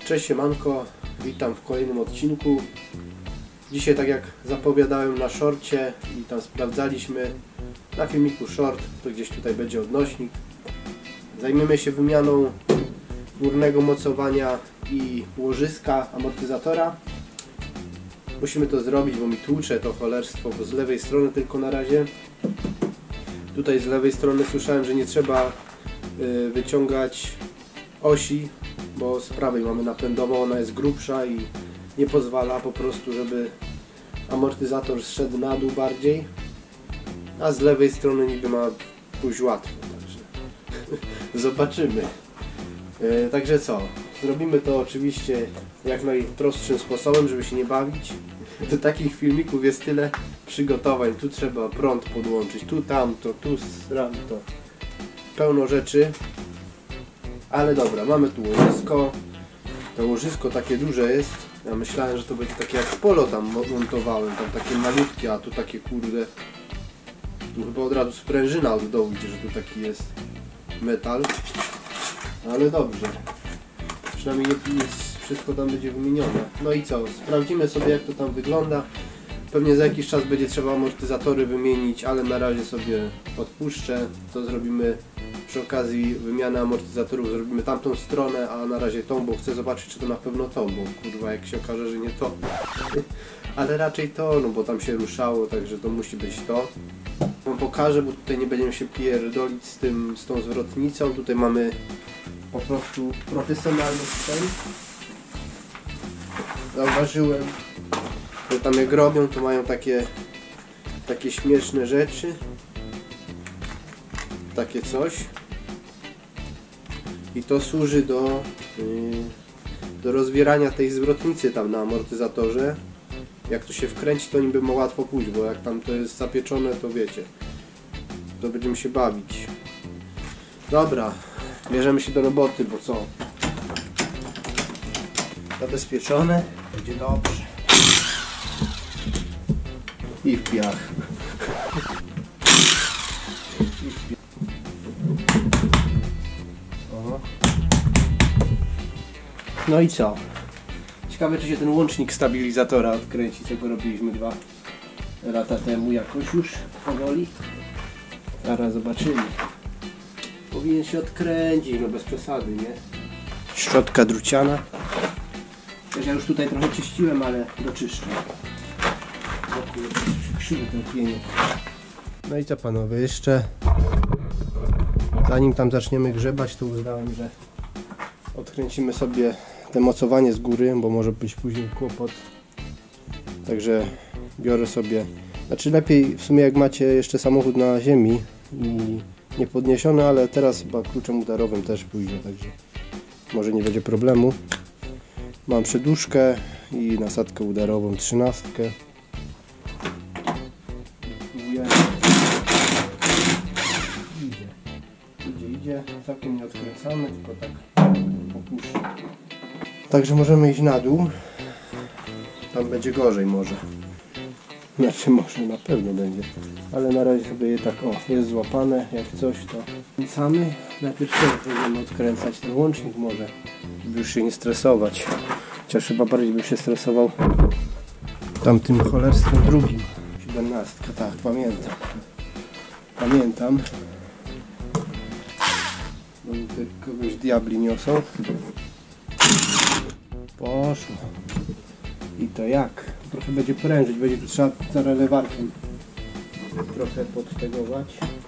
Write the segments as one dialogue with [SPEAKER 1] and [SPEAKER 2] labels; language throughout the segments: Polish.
[SPEAKER 1] Cześć siemanko, witam w kolejnym odcinku. Dzisiaj, tak jak zapowiadałem na shorcie i tam sprawdzaliśmy na filmiku short, to gdzieś tutaj będzie odnośnik. Zajmiemy się wymianą górnego mocowania i łożyska amortyzatora. Musimy to zrobić, bo mi tłucze to cholerstwo, bo z lewej strony tylko na razie. Tutaj z lewej strony słyszałem, że nie trzeba wyciągać osi, bo z prawej mamy napędową, ona jest grubsza i nie pozwala po prostu, żeby amortyzator zszedł na dół bardziej, a z lewej strony niby ma pójść łatwo, także zobaczymy. Także co? Zrobimy to oczywiście jak najprostszym sposobem, żeby się nie bawić. Do takich filmików jest tyle przygotowań, tu trzeba prąd podłączyć, tu tamto, tu to pełno rzeczy. Ale dobra, mamy tu łożysko. To łożysko takie duże jest. Ja myślałem, że to będzie takie jak w Polo tam montowałem, tam takie malutkie, a tu takie kurde. Tu chyba od razu sprężyna od dołu idzie, że tu taki jest metal. Ale dobrze. Przynajmniej wszystko tam będzie wymienione. No i co? Sprawdzimy sobie, jak to tam wygląda. Pewnie za jakiś czas będzie trzeba amortyzatory wymienić, ale na razie sobie odpuszczę. To zrobimy przy okazji wymiany amortyzatorów, zrobimy tamtą stronę, a na razie tą, bo chcę zobaczyć, czy to na pewno to, bo kurwa, jak się okaże, że nie to. Ale raczej to, no bo tam się ruszało, także to musi być to. Wam pokażę, bo tutaj nie będziemy się pierdolić z tą zwrotnicą. Tutaj mamy po prostu profesjonalny sprzęt. Zauważyłem, że tam jak robią, to mają takie śmieszne rzeczy. Takie coś. I to służy do rozwierania tej zwrotnicy tam na amortyzatorze. Jak to się wkręci, to niby ma łatwo pójść, bo jak tam to jest zapieczone, to wiecie, to będziemy się bawić. Dobra, bierzemy się do roboty, bo co? Zabezpieczone, będzie dobrze. I w piach. No i co? Ciekawe, czy się ten łącznik stabilizatora odkręci, co go robiliśmy 2 lata temu jakoś już powoli. Zaraz zobaczymy. Powinien się odkręcić, no bez przesady, nie? Szczotka druciana. Też ja już tutaj trochę czyściłem, ale doczyszczę. Krzywy ten pieniek. No i co panowie, jeszcze zanim tam zaczniemy grzebać, to uznałem, że odkręcimy sobie te mocowanie z góry, bo może być później kłopot. Także biorę sobie, znaczy lepiej w sumie jak macie jeszcze samochód na ziemi i niepodniesiony, ale teraz chyba kluczem udarowym też pójdzie, także może nie będzie problemu. Mam przedłużkę i nasadkę udarową 13. Idzie, całkiem nie odkręcamy, tylko tak opuszczę. Także możemy iść na dół. Tam będzie gorzej może. Znaczy może, na pewno będzie. Ale na razie sobie je tak, o, jest złapane. Jak coś to kręcamy. Najpierw będziemy odkręcać ten łącznik może, żeby już się nie stresować. Chociaż chyba bardziej bym się stresował tamtym cholerstwem drugim. 17, tak, pamiętam. Pamiętam. Bo mi tutaj kogoś diabli niosą. Poszło. I to jak? Trochę będzie prężyć, będzie tu trzeba za relewarkiem trochę podtegować.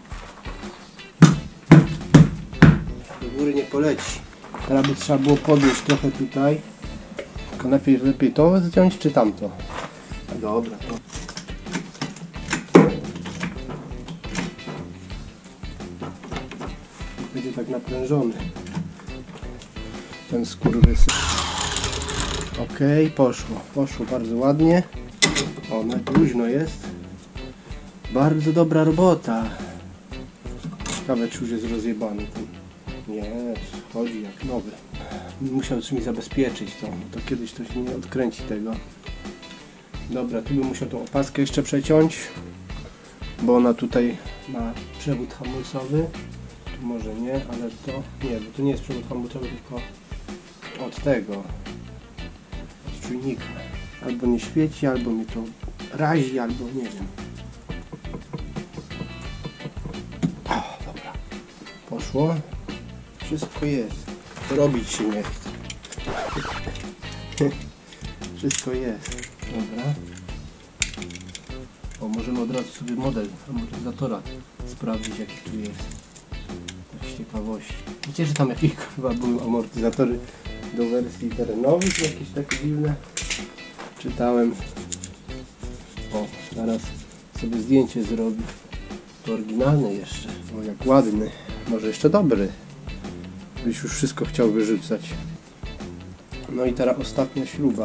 [SPEAKER 1] Do góry nie poleci. Teraz by trzeba było podnieść trochę tutaj. Tylko lepiej to zdjąć czy tamto? A dobra, to. Będzie tak naprężony ten skurwysy. Ok, poszło bardzo ładnie. O, na luźno jest. Bardzo dobra robota. Ciekawe, czy już jest rozjebany ten. Nie, chodzi jak nowy. Musiał mi zabezpieczyć to kiedyś to się nie odkręci tego. Dobra, tu bym musiał tą opaskę jeszcze przeciąć, bo ona tutaj ma przewód hamulcowy. Tu może nie, ale to nie, bo to nie jest przewód hamulcowy, tylko od tego. czujnika. Albo nie świeci, albo mnie to razi, albo nie wiem. O, dobra. Poszło. Wszystko jest. Robić się nie chce. Wszystko jest. Dobra. O, możemy od razu sobie model amortyzatora sprawdzić, jaki tu jest. Tak z ciekawości. Wiecie, że tam jakieś chyba były amortyzatory do wersji terenowych, jakieś takie dziwne. Czytałem. O, zaraz sobie zdjęcie zrobię. To oryginalny jeszcze. O, jak ładny. Może jeszcze dobry. Byś już wszystko chciał wyrzucać. No i teraz ostatnia śruba.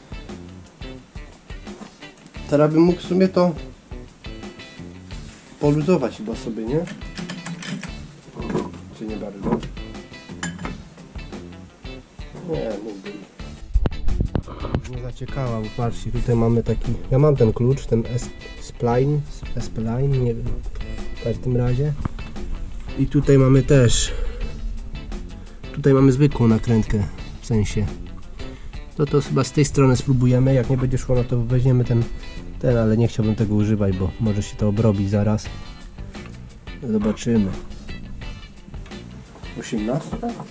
[SPEAKER 1] Teraz bym mógł w sumie to poluzować chyba sobie, nie? Czy nie bardzo? Nie, mógłbym. Już mnie zaciekawa, bo patrzcie, tutaj mamy taki... Ja mam ten klucz, ten S-Spline, nie wiem, w każdym razie. I tutaj mamy też... Tutaj mamy zwykłą nakrętkę, w sensie. To chyba z tej strony spróbujemy, jak nie będzie szło, no to weźmiemy ten, ale nie chciałbym tego używać, bo może się to obrobi zaraz. Zobaczymy. 18?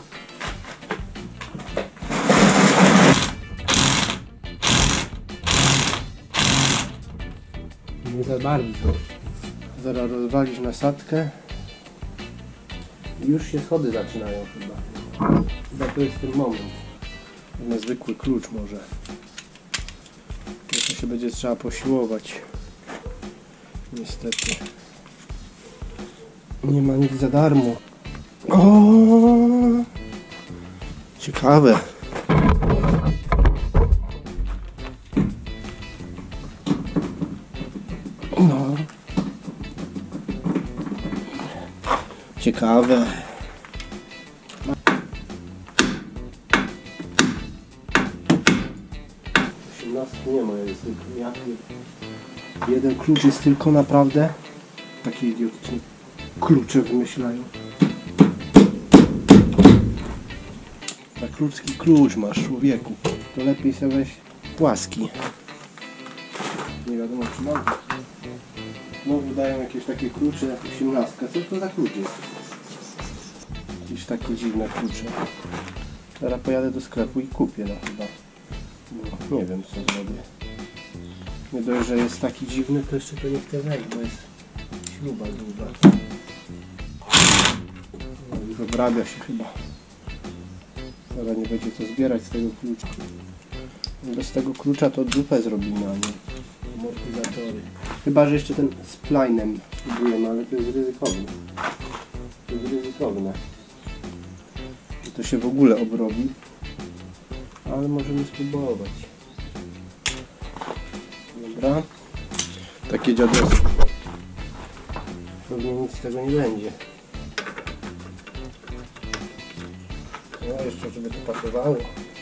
[SPEAKER 1] Nie za bardzo. Zaraz rozwalić nasadkę. I już się schody zaczynają chyba. Chyba to jest ten moment. Na zwykły klucz może. Jeszcze się będzie trzeba posiłować. Niestety. Nie ma nic za darmo. O! Ciekawe. No. Ciekawe. Nie ma, jest tylko jeden klucz jest tylko, naprawdę takie idiotyczne klucze wymyślają. Tak ludzki klucz masz, człowieku, to lepiej sobie weź płaski. Nie wiadomo czy mam. Znowu dają jakieś takie klucze jak 18. Co to za klucz jest? Jakieś takie dziwne klucze. Teraz pojadę do sklepu i kupię, no chyba. No, nie wiem co zrobię. Nie dość, że jest taki dziwny, to jeszcze to nie chcę wejść, bo jest śruba długa. No i wybrabia się chyba. Teraz nie będzie co zbierać z tego klucza. Bez tego klucza to dupę zrobimy, a nie amortyzatory. Chyba, że jeszcze ten splinem spróbujemy, ale to jest ryzykowne. To jest ryzykowne. I to się w ogóle obrobi. Ale możemy spróbować. Dobra. Takie dziadostwo. Pewnie nic z tego nie będzie. No jeszcze, żeby to pasowało.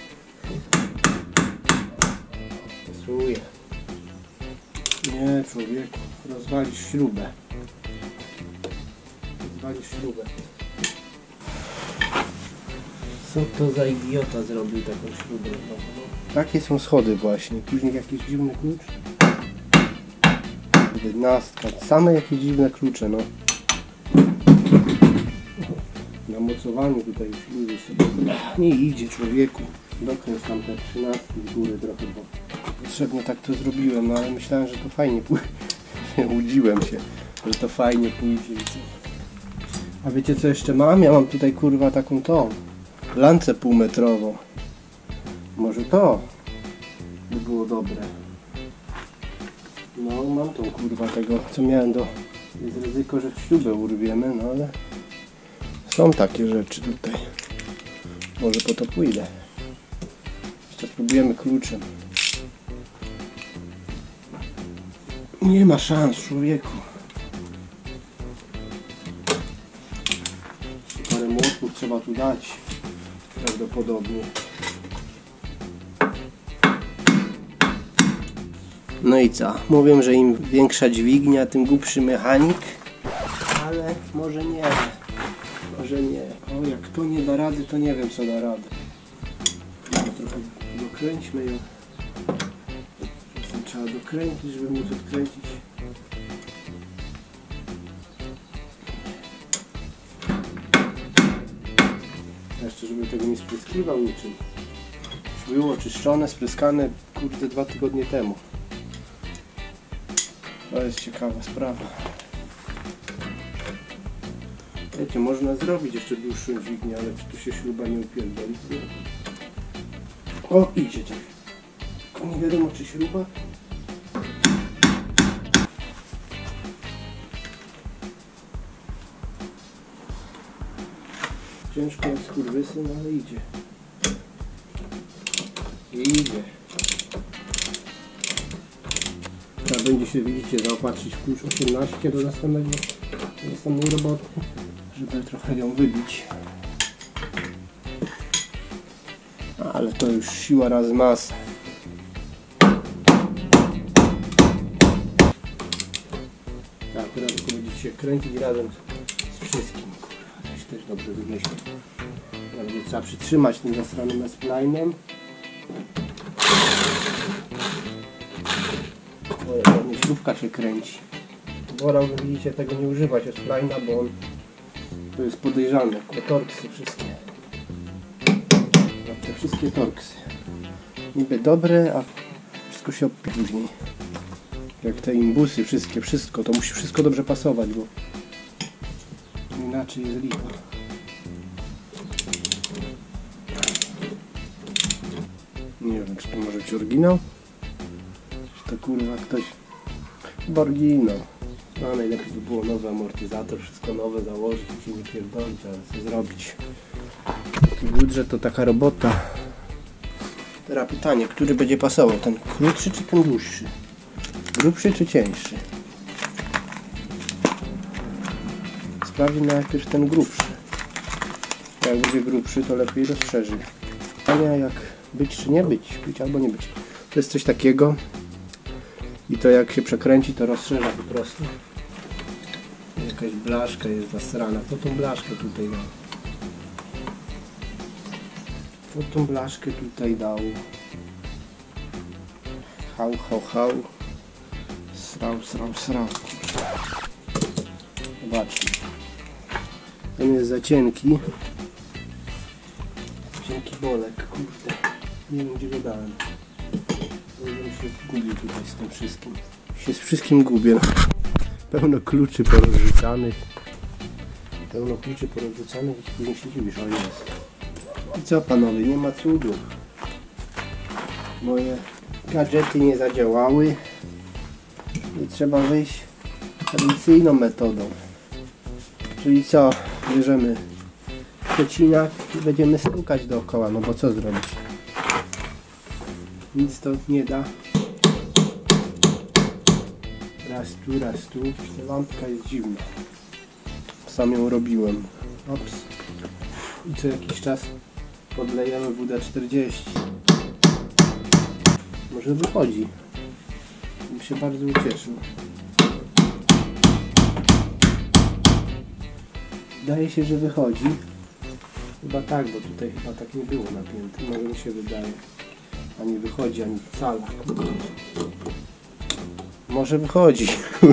[SPEAKER 1] Pasuje. Nie, człowieku. Rozwalisz śrubę. Rozwalisz śrubę. Co to za idiota zrobił taką śrubę? Takie są schody właśnie. Później jakiś dziwny klucz. 11. Same jakieś dziwne klucze, no. Na mocowaniu tutaj już ludzie sobie nie idzie, człowieku. Dokręć tam te 13 z góry trochę, bo potrzebnie tak to zrobiłem, no ale myślałem, że to fajnie pójdzie. Łudziłem się, że to fajnie pójdzie. A wiecie co jeszcze mam? Ja mam tutaj kurwa taką tą lancę półmetrową. Może to by było dobre. No mam tą kurwa tego, co miałem do... Jest ryzyko, że śrubę urwiemy, no ale są takie rzeczy tutaj. Może po to pójdę. Jeszcze spróbujemy kluczem. Nie ma szans, człowieku. Parę młotków trzeba tu dać. Prawdopodobnie. No i co? Mówią, że im większa dźwignia, tym głupszy mechanik. Ale może nie. Może nie. O, jak to nie da rady, to nie wiem co da rady. Trochę dokręćmy ją. Trzeba dokręcić, żeby móc odkręcić. Jeszcze żeby tego nie spryskiwał niczym. Już było czyszczone, spryskane, kurde, 2 tygodnie temu. To jest ciekawa sprawa. Wiecie, można zrobić jeszcze dłuższą dźwignię, ale czy tu się śruba nie upierdoli? O, idzie tak. Tylko nie wiadomo, czy śruba. Ciężko jak skurwysyn, ale idzie. Idzie. Trzeba będzie się, widzicie, zaopatrzyć w klucz 18 do następnej roboty, żeby trochę ją wybić. Ale to już siła razy masa. Tak, teraz tylko będziecie się kręcić razem z wszystkim. Kurwa, to się też dobrze wymyślił. Teraz będzie trzeba przytrzymać tym zasranym S-Line'em. O, śrubka się kręci. Wolałbym, widzicie, tego nie używać S-Line'a, bo on to jest podejrzane. Te torksy wszystkie. Te wszystkie torksy. Niby dobre, a wszystko się opi później. Jak te imbusy, wszystko. To musi wszystko dobrze pasować, bo inaczej jest licha. Nie wiem, czy to może być oryginał? Czy to kurwa ktoś... Chyba oryginał. No najlepiej by było nowy amortyzator, wszystko nowe założyć i się nie pierdolić, ale co zrobić. Taki budżet to taka robota. Teraz pytanie, który będzie pasował? Ten krótszy czy ten dłuższy? Grubszy czy cieńszy? Sprawdźmy najpierw ten grubszy. Jak będzie grubszy, to lepiej rozszerzy. Pytania jak być czy nie być? Być albo nie być. To jest coś takiego. I to jak się przekręci, to rozszerza po prostu. Jakaś blaszka jest zasrana. Kto tą blaszkę tutaj dał? Kto tą blaszkę tutaj dał? Hał. Srał. Zobaczmy. Ten jest za cienki. Cienki bolek, kurde. Nie wiem, gdzie go dałem. Się gubię tutaj z tym wszystkim. Się z wszystkim gubię. Pełno kluczy porozrzucanych. I później się dziwisz, o jest. I co panowie, nie ma cudów. Moje gadżety nie zadziałały. I trzeba wyjść tradycyjną metodą. Czyli co? Bierzemy przecinak i będziemy stukać dookoła, no bo co zrobić? Nic to nie da. Raz tu. Ta lampka jest dziwna. Sam ją robiłem. Ops. I co jakiś czas podlejemy WD-40. Może wychodzi. Bym się bardzo ucieszył. Wydaje się, że wychodzi. Chyba tak, bo tutaj chyba tak nie było napięte. Może mi się wydaje. Ani wychodzi, ani wcale. Może wychodzi.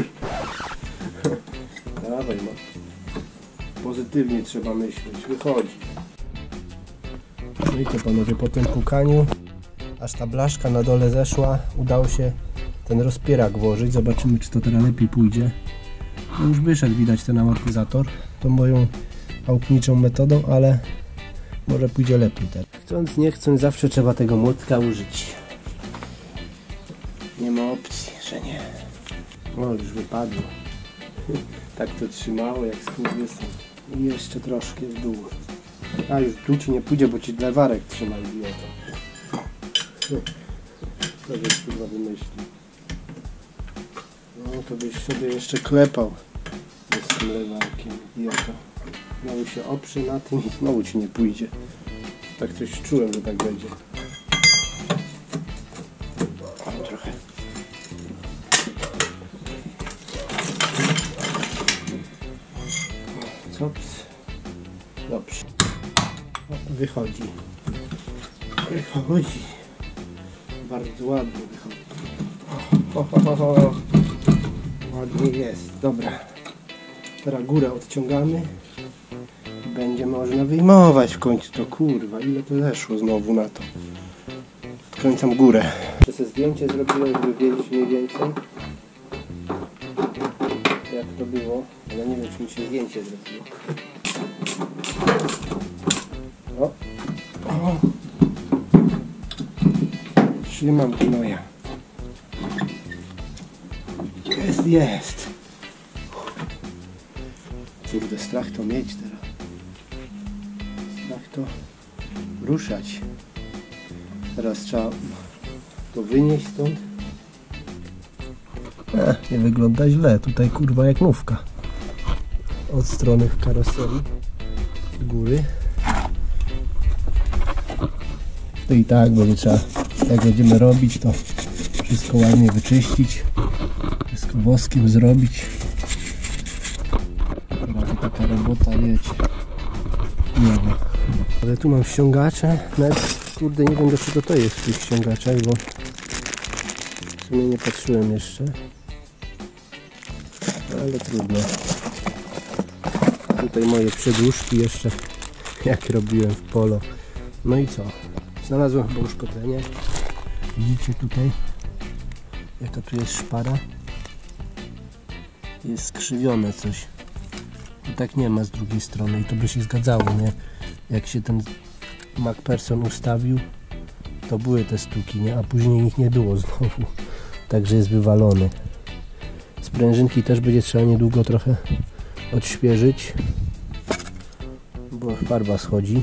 [SPEAKER 1] Dawaj, no. Pozytywnie trzeba myśleć. Wychodzi. No i to panowie, po tym pukaniu, aż ta blaszka na dole zeszła, udało się ten rozpierak włożyć. Zobaczymy, czy to teraz lepiej pójdzie. No już wyszedł, widać, ten amortyzator. To moją chałupniczą metodą, ale może pójdzie lepiej teraz. Chcąc, nie chcąc, zawsze trzeba tego młotka użyć. Nie ma opcji, że nie. O, już wypadło. Tak to trzymało, jak skurwysyn. I jeszcze troszkę w dół. A już tu ci nie pójdzie, bo ci lewarek trzyma, idiota. To byś kurwa wymyślił. No to byś sobie jeszcze klepał z tym lewarkiem, idiota. Znowu się oprze na tym i znowu ci nie pójdzie. Tak coś czułem, że tak będzie. O, trochę. Cops. Dobrze. O, wychodzi. Bardzo ładnie wychodzi. Ładnie jest, dobra. Teraz górę odciągamy. Będzie można wyjmować w końcu to, kurwa, ile to zeszło znowu na to. Odkręcam górę. Jeszcze sobie zdjęcie zrobiłem, żeby wiedzieć mniej więcej jak to było, ale nie wiem, czy mi się zdjęcie zrobiło. O. O. Trzymam gnoja. Jest. Kurde, strach to mieć teraz. Strach to ruszać. Teraz trzeba to wynieść stąd. Nie wygląda źle. Tutaj kurwa jak nówka. Od strony karoserii. Z góry. To i tak będzie trzeba, jak będziemy robić, to wszystko ładnie wyczyścić. Wszystko woskiem zrobić. Teraz to taka robota, wiecie. Nie wiem. Ale tu mam ściągacze. Nawet kurde nie wiem, do czego to jest w tych ściągaczach, bo w sumie nie patrzyłem jeszcze. Ale trudno. Tutaj moje przedłużki jeszcze, jak robiłem w polo. No i co? Znalazłem chyba uszkodzenie. Widzicie tutaj, jaka tu jest szpara? Jest skrzywione coś. Tu tak nie ma z drugiej strony i to by się zgadzało, nie? Jak się ten MacPherson ustawił, to były te stuki, nie? A później ich nie było znowu. Także jest wywalony. Sprężynki też będzie trzeba niedługo trochę odświeżyć, bo farba schodzi.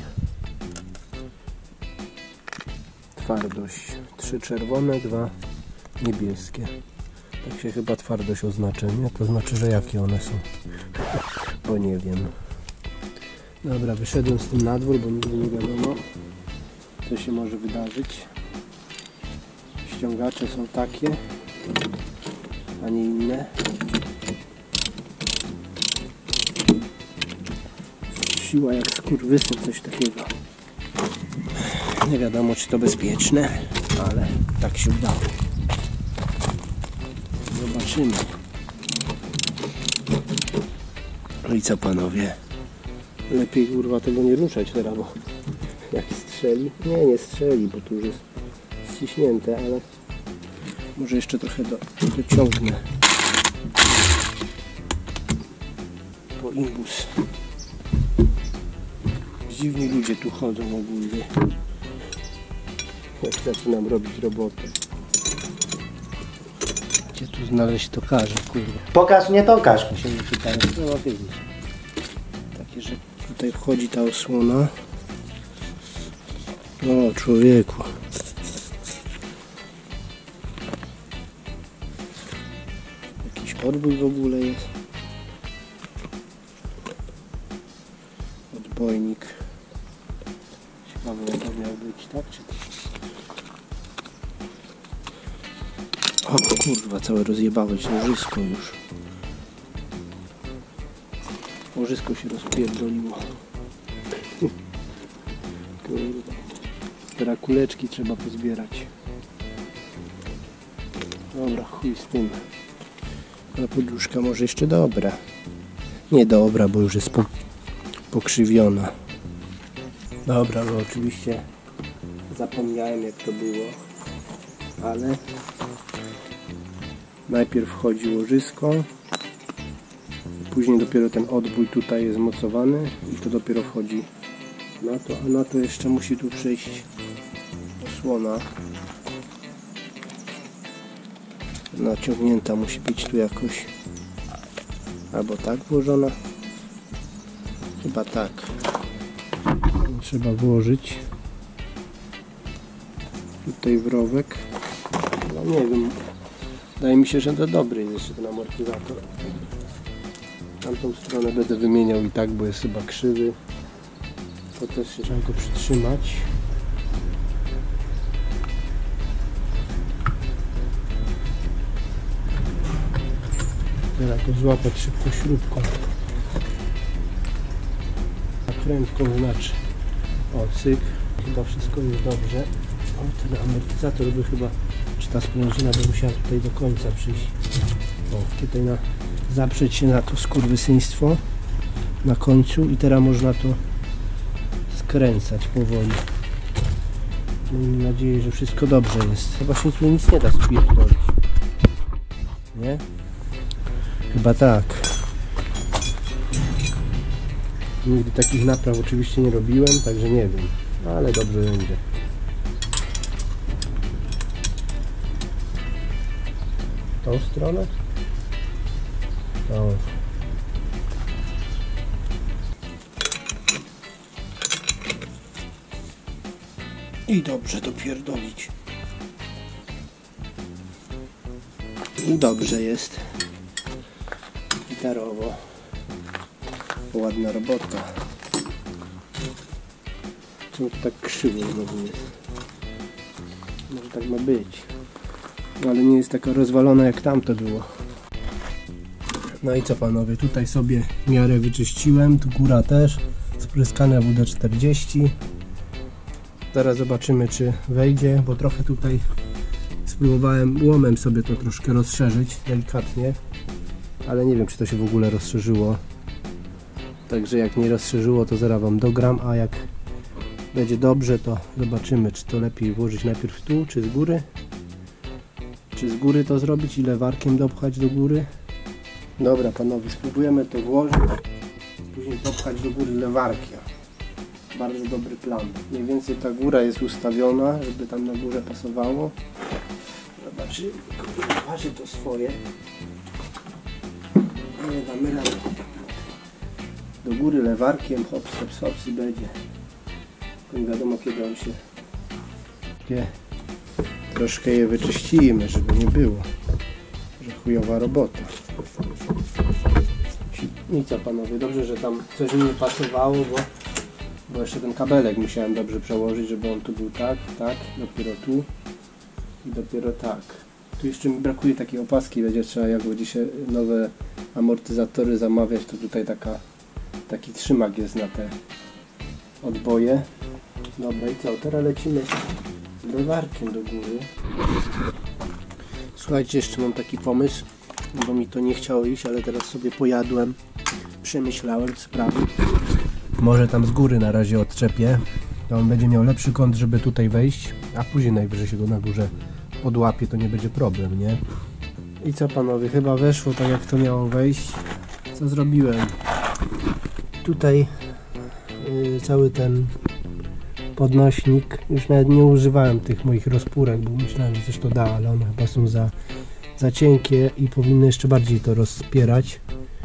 [SPEAKER 1] Twardość 3 czerwone, 2 niebieskie. Tak się chyba twardość oznacza, nie? To znaczy, że jakie one są. Bo nie wiem. Dobra, wyszedłem z tym na dwór, bo nigdy nie wiadomo, co się może wydarzyć. Ściągacze są takie, a nie inne. Siła jak skurwysyn, coś takiego. Nie wiadomo, czy to bezpieczne, ale tak się udało. Zobaczymy. No i co, panowie? Lepiej kurwa tego nie ruszać teraz, bo jak strzeli? Nie strzeli, bo tu już jest ściśnięte, ale może jeszcze trochę dociągnę po imbus. Dziwni ludzie tu chodzą ogólnie. Jak zaczynam robić robotę. Gdzie tu znaleźć tokarza, kurwa?
[SPEAKER 2] Pokaż, nie tokarz.
[SPEAKER 1] Się nie pytają, no widzieć. Takie, że tutaj wchodzi ta osłona. O, człowieku. Jakiś odbój w ogóle jest. Odbojnik. Ciekawe, jak to miał być, tak? Czy to... O kurwa, całe rozjebałeś łożysko już. Łożysko się rozpierdoliło. Kurwa. Teraz kuleczki trzeba pozbierać. Dobra, chuj z tym. Ta poduszka może jeszcze dobra. Nie dobra, bo już jest pokrzywiona. Dobra, no oczywiście zapomniałem, jak to było. Ale najpierw wchodzi łożysko, później dopiero ten odbój tutaj jest mocowany i to dopiero wchodzi na to, a na to jeszcze musi tu przejść osłona. Naciągnięta musi być tu jakoś, albo tak włożona, chyba tak. Trzeba włożyć tutaj wrowek, no nie wiem. Wydaje mi się, że to dobry jest jeszcze ten amortyzator. Tamtą stronę będę wymieniał i tak, bo jest chyba krzywy. To też się trzeba go przytrzymać. Teraz go złapać szybko śrubką. Nakrętką znaczy. O, cyk. Chyba wszystko jest dobrze. O, ten amortyzator by chyba czy ta sprężyna by musiała tutaj do końca przyjść. O, tutaj zaprzeć się na to skurwysyństwo na końcu i teraz można to skręcać powoli. Mam nadzieję, że wszystko dobrze jest. Chyba się tu nic nie da spierdolić. Nie? Chyba tak. Nigdy takich napraw oczywiście nie robiłem, także nie wiem. Ale dobrze będzie. Tą stronę? Tą. I dobrze dopierdolić. I dobrze jest. Gitarowo. Ładna robota. Czemu to tak krzywo znowu jest? Może tak ma być. No, ale nie jest taka rozwalona jak tamto było. No i co panowie, tutaj sobie w miarę wyczyściłem, tu góra też, spryskane WD-40. Zaraz zobaczymy, czy wejdzie, bo trochę tutaj spróbowałem łomem sobie to troszkę rozszerzyć, delikatnie, ale nie wiem, czy to się w ogóle rozszerzyło. Także jak nie rozszerzyło, to zaraz wam dogram, a jak będzie dobrze, to zobaczymy, czy to lepiej włożyć najpierw tu, czy z góry. Czy z góry to zrobić i lewarkiem dopchać do góry. Dobra panowie, spróbujemy to włożyć, później dopchać do góry lewarkiem. Bardzo dobry plan. Mniej więcej ta góra jest ustawiona, żeby tam na górze pasowało. Zobaczymy, waży to swoje. Nie damy rady. Do góry lewarkiem, hops, hops, hops i będzie. Nie wiadomo, kiedy on się... Troszkę je wyczyścimy, żeby nie było, że chujowa robota. I co panowie, dobrze, że tam coś mi nie pasowało, bo jeszcze ten kabelek musiałem dobrze przełożyć, żeby on tu był tak, dopiero tu i dopiero tak. Tu jeszcze mi brakuje takiej opaski, będzie trzeba, jak będzie się nowe amortyzatory zamawiać, to tutaj taki trzymak jest na te odboje. Dobra, i co, teraz lecimy lewarkiem do góry. Słuchajcie, jeszcze mam taki pomysł, bo mi to nie chciało iść, ale teraz sobie pojadłem, przemyślałem sprawę. Może tam z góry na razie odczepię, to on będzie miał lepszy kąt, żeby tutaj wejść, a później najwyżej się go na górze podłapie, to nie będzie problem, nie? I co panowie, chyba weszło tak jak to miało wejść. Co zrobiłem? Tutaj cały ten podnośnik, już nawet nie używałem tych moich rozpórek, bo myślałem, że coś to da, ale one chyba są za cienkie i powinny jeszcze bardziej to rozpierać.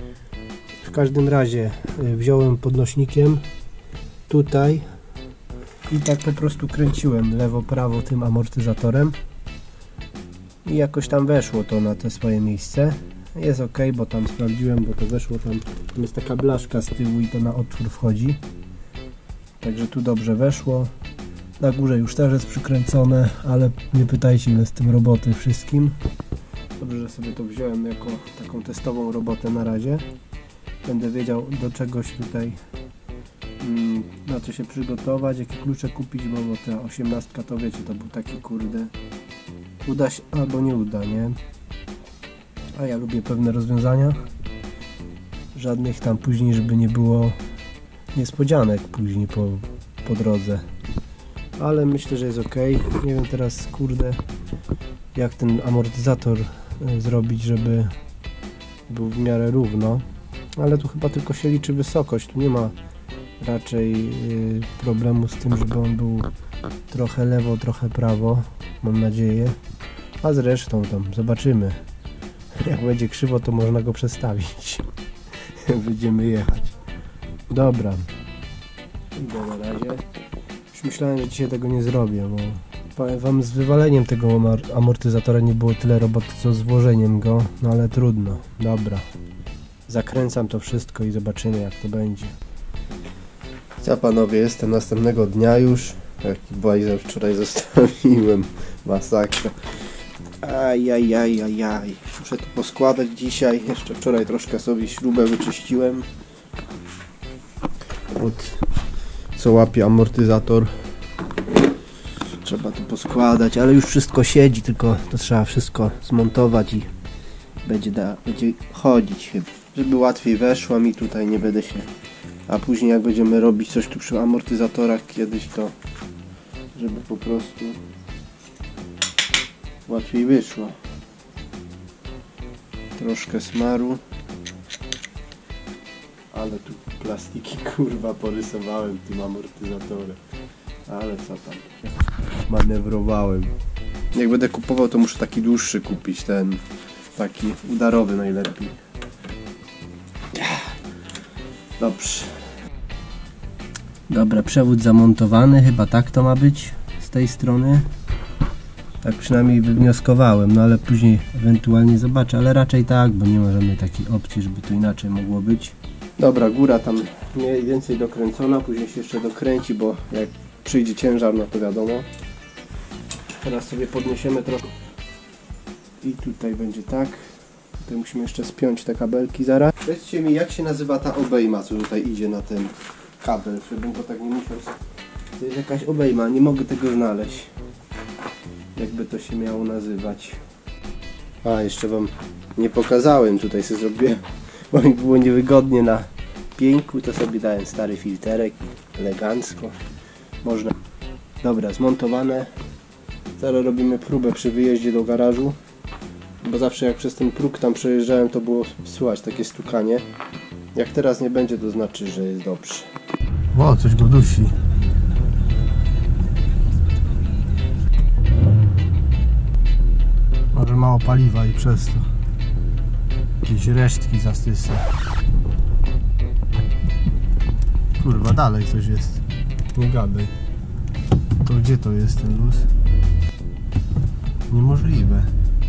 [SPEAKER 1] W każdym razie wziąłem podnośnikiem tutaj i tak po prostu kręciłem lewo, prawo tym amortyzatorem i jakoś tam weszło to na te swoje miejsce. Jest ok, bo tam sprawdziłem, bo to weszło tam jest taka blaszka z tyłu i to na otwór wchodzi. Także tu dobrze weszło. Na górze już też jest przykręcone, ale nie pytajcie, ile z tym roboty wszystkim. Dobrze, że sobie to wziąłem jako taką testową robotę na razie. Będę wiedział, do czegoś tutaj na co się przygotować, jakie klucze kupić, bo ta 18 to wiecie, to był taki kurde, uda się albo nie uda, nie? A ja lubię pewne rozwiązania, żadnych tam później, żeby nie było niespodzianek później po drodze, ale myślę, że jest ok. Nie wiem teraz kurde, jak ten amortyzator zrobić, żeby był w miarę równo, ale tu chyba tylko się liczy wysokość, tu nie ma raczej problemu z tym, żeby on był trochę lewo, trochę prawo, mam nadzieję, a zresztą tam zobaczymy, jak będzie krzywo, to można go przestawić. Będziemy jechać. Dobra, idę na razie. Już myślałem, że dzisiaj tego nie zrobię, bo powiem wam, z wywaleniem tego amortyzatora nie było tyle roboty, co z włożeniem go, no ale trudno. Dobra, zakręcam to wszystko i zobaczymy, jak to będzie. Co panowie, jestem następnego dnia już. Jaki bajzel wczoraj zostawiłem. Masakra. Ajajajajaj. Muszę to poskładać dzisiaj. Jeszcze wczoraj troszkę sobie śrubę wyczyściłem. Co łapie amortyzator. Trzeba to poskładać, ale już wszystko siedzi, tylko to trzeba wszystko zmontować i będzie chodzić chyba. Żeby łatwiej weszła mi tutaj, nie będę się... A później jak będziemy robić coś tu przy amortyzatorach kiedyś, to żeby po prostu łatwiej wyszło. Troszkę smaru. Ale tu plastiki kurwa porysowałem tym amortyzatorem. Ale co tam? Manewrowałem. Jak będę kupował, to muszę taki dłuższy kupić, ten taki udarowy najlepiej. Dobrze. Dobra, przewód zamontowany, chyba tak to ma być z tej strony. Tak przynajmniej wywnioskowałem, no ale później ewentualnie zobaczę, ale raczej tak, bo nie ma żadnej takiej opcji, żeby to inaczej mogło być. Dobra, góra tam mniej więcej dokręcona, później się jeszcze dokręci, bo jak przyjdzie ciężar, no to wiadomo. Teraz sobie podniesiemy troszkę i tutaj będzie tak. Tutaj musimy jeszcze spiąć te kabelki zaraz. Powiedzcie mi, jak się nazywa ta obejma, co tutaj idzie na ten kabel, żebym go tak nie musiał... To jest jakaś obejma, nie mogę tego znaleźć. Jakby to się miało nazywać. A, jeszcze wam nie pokazałem, tutaj sobie zrobiłem, bo mi było niewygodnie na pieńku, to sobie dałem stary filterek, elegancko. Można. Dobra, zmontowane. Teraz robimy próbę przy wyjeździe do garażu, bo zawsze jak przez ten próg tam przejeżdżałem, to było słychać takie stukanie. Jak teraz nie będzie, to znaczy, że jest dobrze. O, coś go dusi. Może mało paliwa i przez to jakieś resztki zastysa. Kurwa, dalej coś jest. Nie gadaj. To gdzie to jest ten luz? Niemożliwe.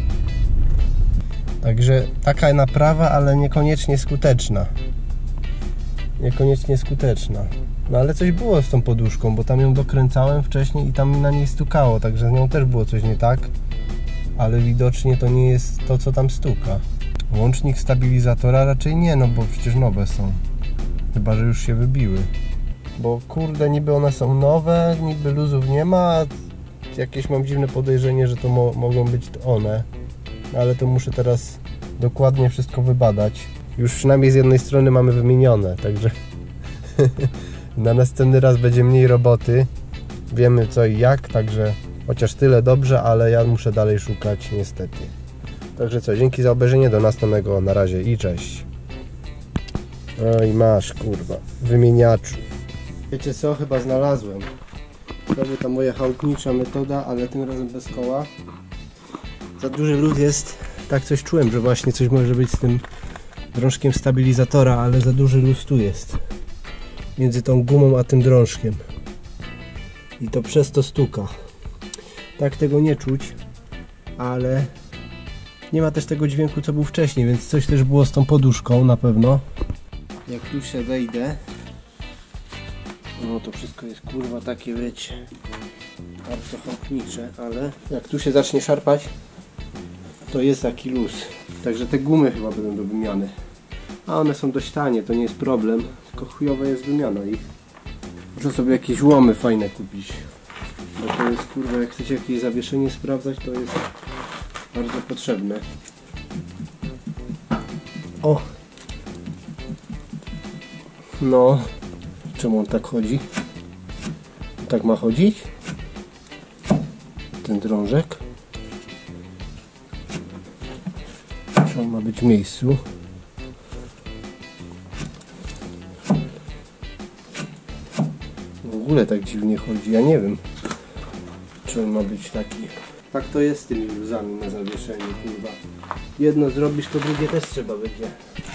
[SPEAKER 1] Także taka naprawa, ale niekoniecznie skuteczna. Niekoniecznie skuteczna. No ale coś było z tą poduszką, bo tam ją dokręcałem wcześniej i tam na niej stukało, także z nią też było coś nie tak. Ale widocznie to nie jest to, co tam stuka. Łącznik stabilizatora raczej nie, no bo przecież nowe są. Chyba że już się wybiły. Bo kurde, niby one są nowe, niby luzów nie ma. Jakieś mam dziwne podejrzenie, że to mogą być one. Ale to muszę teraz dokładnie wszystko wybadać. Już przynajmniej z jednej strony mamy wymienione, także na następny raz będzie mniej roboty. Wiemy co i jak, także chociaż tyle dobrze, ale ja muszę dalej szukać niestety. Także co, dzięki za obejrzenie, do następnego, na razie i cześć. No i masz, kurwa, wymieniaczu. Wiecie co, chyba znalazłem. Znowu ta moja chałupnicza metoda, ale tym razem bez koła. Za duży luz jest, tak coś czułem, że właśnie coś może być z tym drążkiem stabilizatora, ale za duży luz tu jest. Między tą gumą a tym drążkiem. I to przez to stuka. Tak tego nie czuć, ale nie ma też tego dźwięku, co był wcześniej, więc coś też było z tą poduszką na pewno. Jak tu się wejdę, no to wszystko jest kurwa takie, wiecie, bardzo chłopnicze, ale jak tu się zacznie szarpać, to jest taki luz. Także te gumy chyba będą do wymiany. A one są dość tanie, to nie jest problem, tylko chujowa jest wymiana ich. Muszę sobie jakieś łomy fajne kupić. Bo to jest kurwa, jak chcecie jakieś zawieszenie sprawdzać, to jest bardzo potrzebne. O! No, czemu on tak chodzi? Tak ma chodzić? Ten drążek. Czy on ma być w miejscu? W ogóle tak dziwnie chodzi, ja nie wiem, czy on ma być taki. Tak to jest z tymi luzami na zawieszeniu, kurwa. Jedno zrobisz, to drugie też trzeba będzie.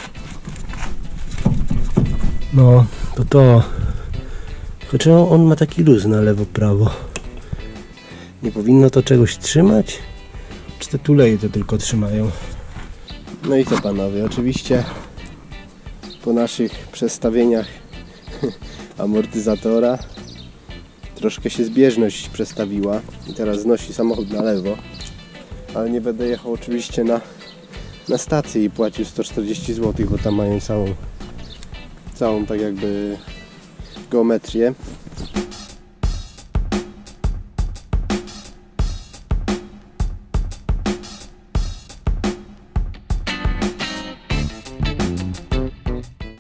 [SPEAKER 1] No, to. Chociaż on ma taki luz na lewo, prawo. Nie powinno to czegoś trzymać? Czy te tuleje to tylko trzymają? No i co panowie, oczywiście po naszych przestawieniach amortyzatora troszkę się zbieżność przestawiła i teraz znosi samochód na lewo, ale nie będę jechał oczywiście na stację i płacił 140 zł, bo tam mają całą tak jakby geometrię.